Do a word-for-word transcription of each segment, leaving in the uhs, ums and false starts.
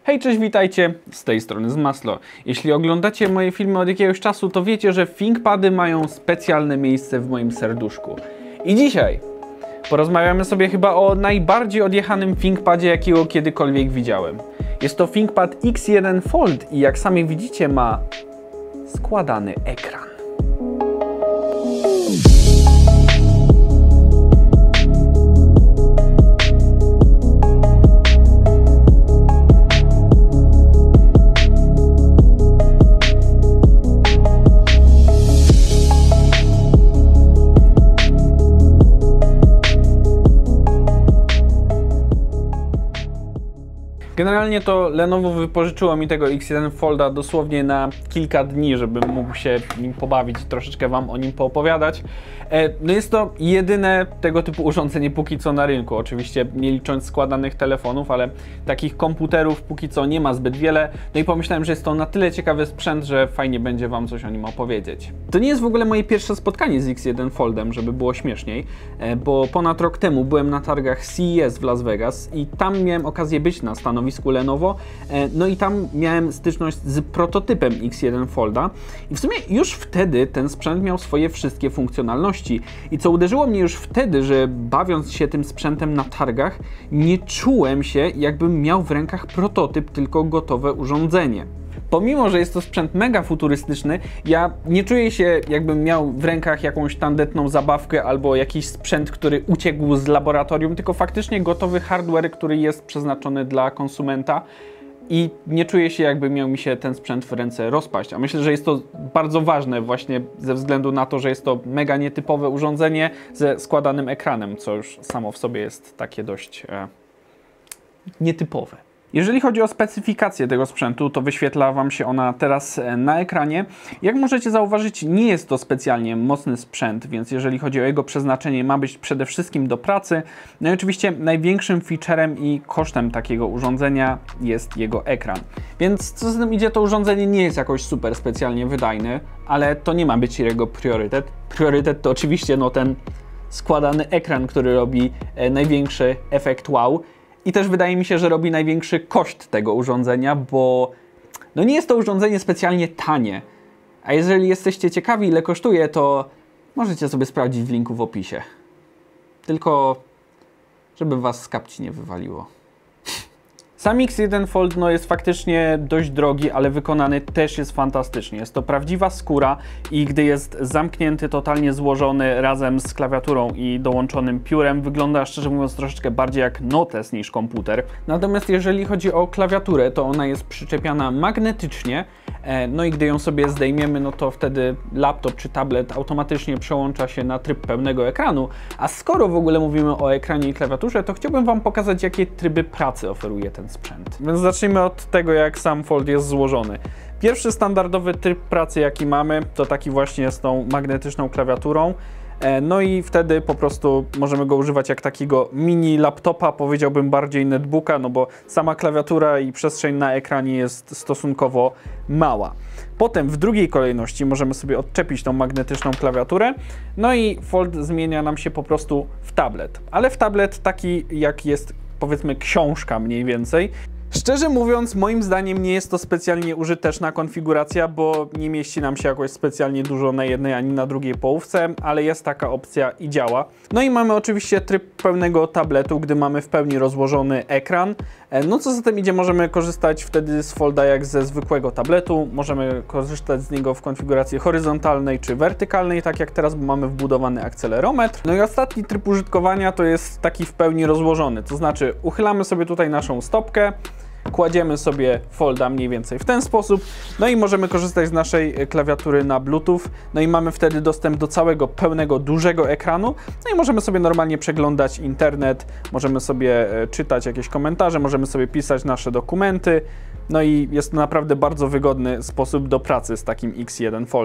Hej, cześć, witajcie, z tej strony z Maslo. Jeśli oglądacie moje filmy od jakiegoś czasu, to wiecie, że ThinkPady mają specjalne miejsce w moim serduszku. I dzisiaj porozmawiamy sobie chyba o najbardziej odjechanym ThinkPadzie, jakiego kiedykolwiek widziałem. Jest to ThinkPad X jeden Fold i jak sami widzicie, ma składany ekran. Generalnie to Lenovo wypożyczyło mi tego X jeden Folda dosłownie na kilka dni, żebym mógł się nim pobawić i troszeczkę wam o nim poopowiadać. No jest to jedyne tego typu urządzenie póki co na rynku, oczywiście nie licząc składanych telefonów, ale takich komputerów póki co nie ma zbyt wiele. No i pomyślałem, że jest to na tyle ciekawy sprzęt, że fajnie będzie wam coś o nim opowiedzieć. To nie jest w ogóle moje pierwsze spotkanie z X jeden Foldem, żeby było śmieszniej, bo ponad rok temu byłem na targach C E S w Las Vegas i tam miałem okazję być na stanowisku Lenovo, no i tam miałem styczność z prototypem X jeden Folda i w sumie już wtedy ten sprzęt miał swoje wszystkie funkcjonalności i co uderzyło mnie już wtedy, że bawiąc się tym sprzętem na targach, nie czułem się, jakbym miał w rękach prototyp, tylko gotowe urządzenie. Pomimo, że jest to sprzęt mega futurystyczny, ja nie czuję się, jakbym miał w rękach jakąś tandetną zabawkę albo jakiś sprzęt, który uciekł z laboratorium, tylko faktycznie gotowy hardware, który jest przeznaczony dla konsumenta i nie czuję się, jakby miał mi się ten sprzęt w ręce rozpaść. A myślę, że jest to bardzo ważne właśnie ze względu na to, że jest to mega nietypowe urządzenie ze składanym ekranem, co już samo w sobie jest takie dość e, nietypowe. Jeżeli chodzi o specyfikację tego sprzętu, to wyświetla wam się ona teraz na ekranie. Jak możecie zauważyć, nie jest to specjalnie mocny sprzęt, więc jeżeli chodzi o jego przeznaczenie, ma być przede wszystkim do pracy. No i oczywiście największym featurem i kosztem takiego urządzenia jest jego ekran. Więc co za tym idzie, to urządzenie nie jest jakoś super specjalnie wydajne, ale to nie ma być jego priorytet. Priorytet to oczywiście no, ten składany ekran, który robi największy efekt wow. I też wydaje mi się, że robi największy koszt tego urządzenia, bo no nie jest to urządzenie specjalnie tanie. A jeżeli jesteście ciekawi, ile kosztuje, to możecie sobie sprawdzić w linku w opisie. Tylko, żeby was z kapci nie wywaliło. Sam X jeden Fold no, jest faktycznie dość drogi, ale wykonany też jest fantastycznie. Jest to prawdziwa skóra i gdy jest zamknięty, totalnie złożony razem z klawiaturą i dołączonym piórem, wygląda szczerze mówiąc troszeczkę bardziej jak notes niż komputer. Natomiast jeżeli chodzi o klawiaturę, to ona jest przyczepiana magnetycznie, no i gdy ją sobie zdejmiemy, no to wtedy laptop czy tablet automatycznie przełącza się na tryb pełnego ekranu. A skoro w ogóle mówimy o ekranie i klawiaturze, to chciałbym wam pokazać, jakie tryby pracy oferuje ten sprzęt. Więc zacznijmy od tego, jak sam Fold jest złożony. Pierwszy standardowy tryb pracy, jaki mamy, to taki właśnie z tą magnetyczną klawiaturą. No i wtedy po prostu możemy go używać jak takiego mini laptopa, powiedziałbym bardziej netbooka, no bo sama klawiatura i przestrzeń na ekranie jest stosunkowo mała. Potem w drugiej kolejności możemy sobie odczepić tą magnetyczną klawiaturę, no i Fold zmienia nam się po prostu w tablet. Ale w tablet taki jak jest, powiedzmy, książka mniej więcej. Szczerze mówiąc, moim zdaniem nie jest to specjalnie użyteczna konfiguracja, bo nie mieści nam się jakoś specjalnie dużo na jednej ani na drugiej połówce, ale jest taka opcja i działa. No i mamy oczywiście tryb pełnego tabletu, gdy mamy w pełni rozłożony ekran. No co za tym idzie, możemy korzystać wtedy z Folda jak ze zwykłego tabletu. Możemy korzystać z niego w konfiguracji horyzontalnej czy wertykalnej, tak jak teraz, bo mamy wbudowany akcelerometr. No i ostatni tryb użytkowania to jest taki w pełni rozłożony, to znaczy uchylamy sobie tutaj naszą stopkę, kładziemy sobie Folda mniej więcej w ten sposób, no i możemy korzystać z naszej klawiatury na Bluetooth, no i mamy wtedy dostęp do całego pełnego, dużego ekranu, no i możemy sobie normalnie przeglądać internet, możemy sobie czytać jakieś komentarze, możemy sobie pisać nasze dokumenty, no i jest to naprawdę bardzo wygodny sposób do pracy z takim X jeden Foldem.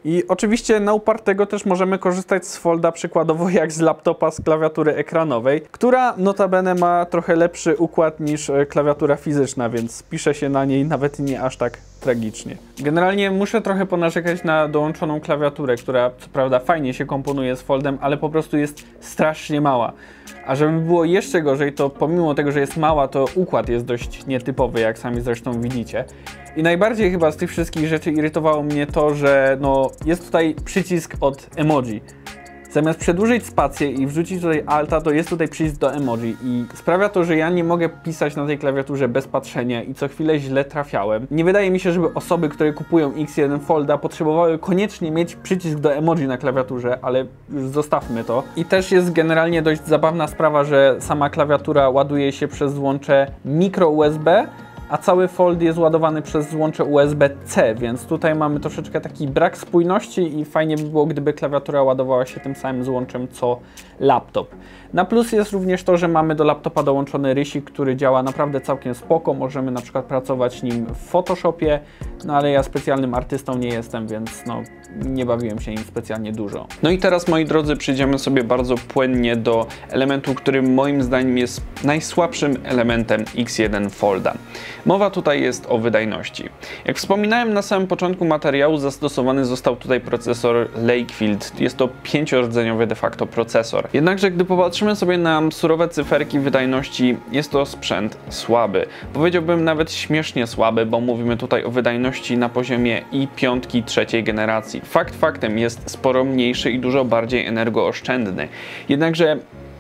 I oczywiście na upartego też możemy korzystać z folda przykładowo jak z laptopa z klawiatury ekranowej, która notabene ma trochę lepszy układ niż klawiatura fizyczna, więc pisze się na niej nawet nie aż tak tragicznie. Generalnie muszę trochę ponarzekać na dołączoną klawiaturę, która co prawda fajnie się komponuje z foldem, ale po prostu jest strasznie mała. A żeby było jeszcze gorzej, to pomimo tego, że jest mała, to układ jest dość nietypowy, jak sami zresztą widzicie. I najbardziej chyba z tych wszystkich rzeczy irytowało mnie to, że no, jest tutaj przycisk od emoji. Zamiast przedłużyć spację i wrzucić tutaj alta, to jest tutaj przycisk do emoji i sprawia to, że ja nie mogę pisać na tej klawiaturze bez patrzenia i co chwilę źle trafiałem. Nie wydaje mi się, żeby osoby, które kupują X jeden Folda potrzebowały koniecznie mieć przycisk do emoji na klawiaturze, ale już zostawmy to. I też jest generalnie dość zabawna sprawa, że sama klawiatura ładuje się przez złącze micro U S B, a cały fold jest ładowany przez złącze U S B C, więc tutaj mamy troszeczkę taki brak spójności i fajnie by było, gdyby klawiatura ładowała się tym samym złączem co laptop. Na plus jest również to, że mamy do laptopa dołączony rysik, który działa naprawdę całkiem spoko, możemy na przykład pracować nim w Photoshopie, no ale ja specjalnym artystą nie jestem, więc no nie bawiłem się nim specjalnie dużo. No i teraz, moi drodzy, przejdziemy sobie bardzo płynnie do elementu, który moim zdaniem jest najsłabszym elementem X jeden Folda. Mowa tutaj jest o wydajności. Jak wspominałem na samym początku materiału, zastosowany został tutaj procesor Lakefield. Jest to pięciordzeniowy de facto procesor. Jednakże gdy popatrzymy sobie na surowe cyferki wydajności, jest to sprzęt słaby. Powiedziałbym nawet śmiesznie słaby, bo mówimy tutaj o wydajności na poziomie i pięć trzeciej generacji. Fakt faktem jest sporo mniejszy i dużo bardziej energooszczędny. Jednakże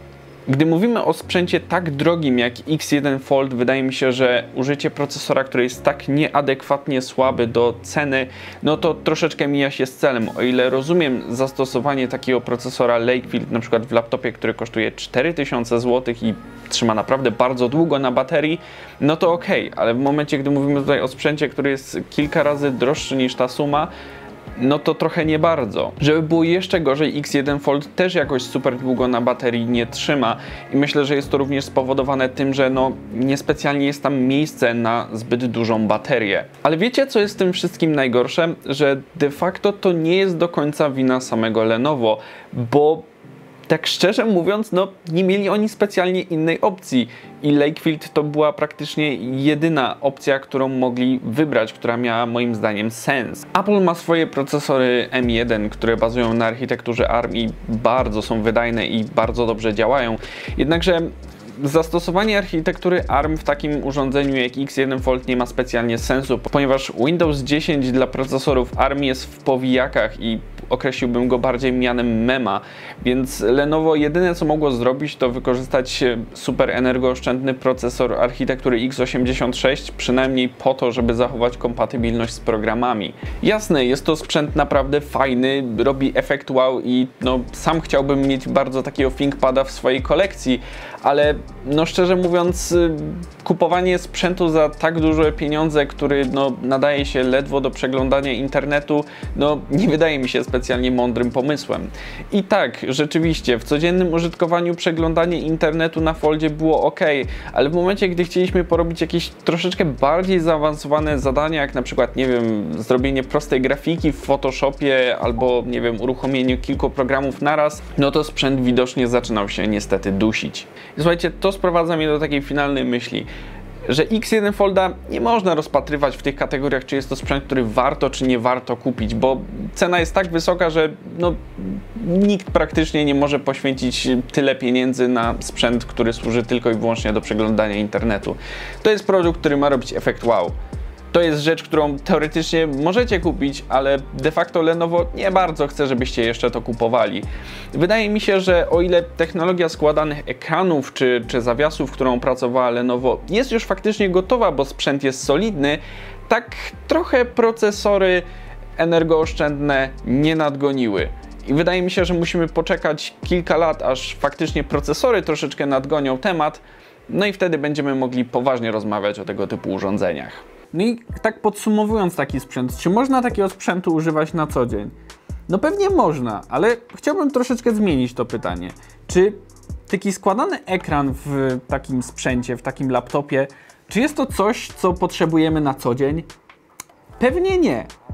gdy mówimy o sprzęcie tak drogim jak X jeden Fold, wydaje mi się, że użycie procesora, który jest tak nieadekwatnie słaby do ceny, no to troszeczkę mija się z celem. O ile rozumiem zastosowanie takiego procesora Lakefield na przykład w laptopie, który kosztuje cztery tysiące złotych i trzyma naprawdę bardzo długo na baterii, no to okej, ale w momencie, gdy mówimy tutaj o sprzęcie, który jest kilka razy droższy niż ta suma, no to trochę nie bardzo. Żeby było jeszcze gorzej, X jeden Fold też jakoś super długo na baterii nie trzyma i myślę, że jest to również spowodowane tym, że no niespecjalnie jest tam miejsce na zbyt dużą baterię. Ale wiecie, co jest w tym wszystkim najgorsze? Że de facto to nie jest do końca wina samego Lenovo, bo tak szczerze mówiąc, no nie mieli oni specjalnie innej opcji i Lakefield to była praktycznie jedyna opcja, którą mogli wybrać, która miała moim zdaniem sens. Apple ma swoje procesory M jeden, które bazują na architekturze ARM i bardzo są wydajne i bardzo dobrze działają, jednakże zastosowanie architektury ARM w takim urządzeniu jak X jeden Fold nie ma specjalnie sensu, ponieważ Windows dziesięć dla procesorów ARM jest w powijakach i określiłbym go bardziej mianem mema, więc Lenovo jedyne co mogło zrobić, to wykorzystać super energooszczędny procesor architektury X osiemdziesiąt sześć, przynajmniej po to, żeby zachować kompatybilność z programami. Jasne, jest to sprzęt naprawdę fajny, robi efekt wow i no sam chciałbym mieć bardzo takiego ThinkPada w swojej kolekcji, ale no szczerze mówiąc, kupowanie sprzętu za tak duże pieniądze, który no nadaje się ledwo do przeglądania internetu, no nie wydaje mi się specjalnie mądrym pomysłem. I tak, rzeczywiście, w codziennym użytkowaniu przeglądanie internetu na Foldzie było ok, ale w momencie, gdy chcieliśmy porobić jakieś troszeczkę bardziej zaawansowane zadania, jak na przykład, nie wiem, zrobienie prostej grafiki w Photoshopie albo, nie wiem, uruchomienie kilku programów naraz, no to sprzęt widocznie zaczynał się niestety dusić. I słuchajcie, to sprowadza mnie do takiej finalnej myśli, że X jeden Folda nie można rozpatrywać w tych kategoriach, czy jest to sprzęt, który warto, czy nie warto kupić, bo cena jest tak wysoka, że no, nikt praktycznie nie może poświęcić tyle pieniędzy na sprzęt, który służy tylko i wyłącznie do przeglądania internetu. To jest produkt, który ma robić efekt wow. To jest rzecz, którą teoretycznie możecie kupić, ale de facto Lenovo nie bardzo chce, żebyście jeszcze to kupowali. Wydaje mi się, że o ile technologia składanych ekranów czy, czy zawiasów, którą pracowała Lenovo, jest już faktycznie gotowa, bo sprzęt jest solidny, tak trochę procesory energooszczędne nie nadgoniły. I wydaje mi się, że musimy poczekać kilka lat, aż faktycznie procesory troszeczkę nadgonią temat, no i wtedy będziemy mogli poważnie rozmawiać o tego typu urządzeniach. No i tak podsumowując taki sprzęt, czy można takiego sprzętu używać na co dzień? No pewnie można, ale chciałbym troszeczkę zmienić to pytanie. Czy taki składany ekran w takim sprzęcie, w takim laptopie, czy jest to coś, co potrzebujemy na co dzień? Pewnie nie.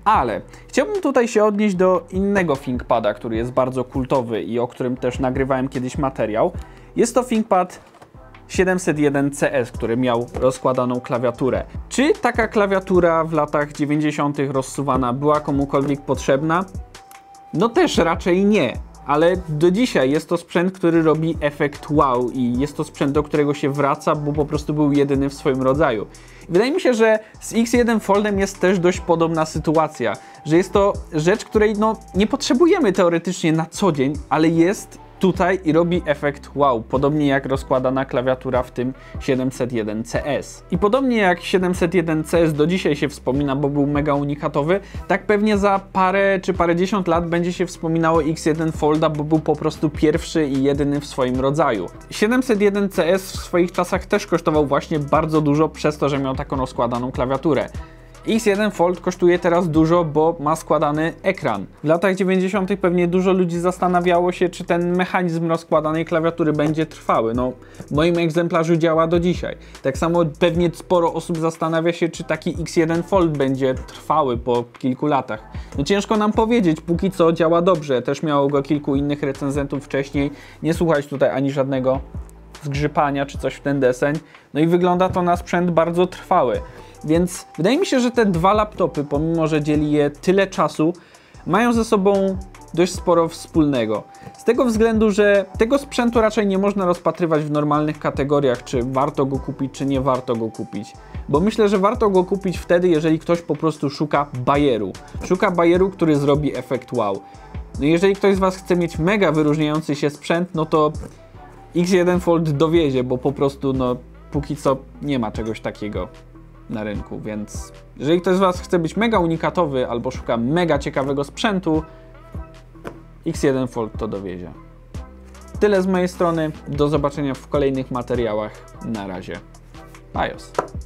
Ale chciałbym tutaj się odnieść do innego ThinkPada, który jest bardzo kultowy i o którym też nagrywałem kiedyś materiał. Jest to ThinkPad siedemset jeden C S, który miał rozkładaną klawiaturę. Czy taka klawiatura w latach dziewięćdziesiątych rozsuwana była komukolwiek potrzebna? No też raczej nie. Ale do dzisiaj jest to sprzęt, który robi efekt wow i jest to sprzęt, do którego się wraca, bo po prostu był jedyny w swoim rodzaju. Wydaje mi się, że z X jeden Foldem jest też dość podobna sytuacja, że jest to rzecz, której no, nie potrzebujemy teoretycznie na co dzień, ale jest tutaj i robi efekt wow, podobnie jak rozkładana klawiatura w tym siedemset jeden C S. I podobnie jak siedemset jeden C S do dzisiaj się wspomina, bo był mega unikatowy, tak pewnie za parę czy parędziesiąt lat będzie się wspominało X jeden Folda, bo był po prostu pierwszy i jedyny w swoim rodzaju. siedemset jeden C S w swoich czasach też kosztował właśnie bardzo dużo przez to, że miał taką rozkładaną klawiaturę. X jeden Fold kosztuje teraz dużo, bo ma składany ekran. W latach dziewięćdziesiątych pewnie dużo ludzi zastanawiało się, czy ten mechanizm rozkładanej klawiatury będzie trwały. No, w moim egzemplarzu działa do dzisiaj. Tak samo pewnie sporo osób zastanawia się, czy taki X jeden Fold będzie trwały po kilku latach. No ciężko nam powiedzieć, póki co działa dobrze. Też miało go kilku innych recenzentów wcześniej. Nie słuchać tutaj ani żadnego zgrzypania czy coś w ten deseń. No i wygląda to na sprzęt bardzo trwały. Więc wydaje mi się, że te dwa laptopy, pomimo że dzieli je tyle czasu, mają ze sobą dość sporo wspólnego. Z tego względu, że tego sprzętu raczej nie można rozpatrywać w normalnych kategoriach, czy warto go kupić, czy nie warto go kupić. Bo myślę, że warto go kupić wtedy, jeżeli ktoś po prostu szuka bajeru. Szuka bajeru, który zrobi efekt wow. No i jeżeli ktoś z Was chce mieć mega wyróżniający się sprzęt, no to X jeden Fold dowiezie, bo po prostu no póki co nie ma czegoś takiego na rynku, więc jeżeli ktoś z Was chce być mega unikatowy albo szuka mega ciekawego sprzętu, X jeden Fold to dowiezie. Tyle z mojej strony, do zobaczenia w kolejnych materiałach, na razie, bajos.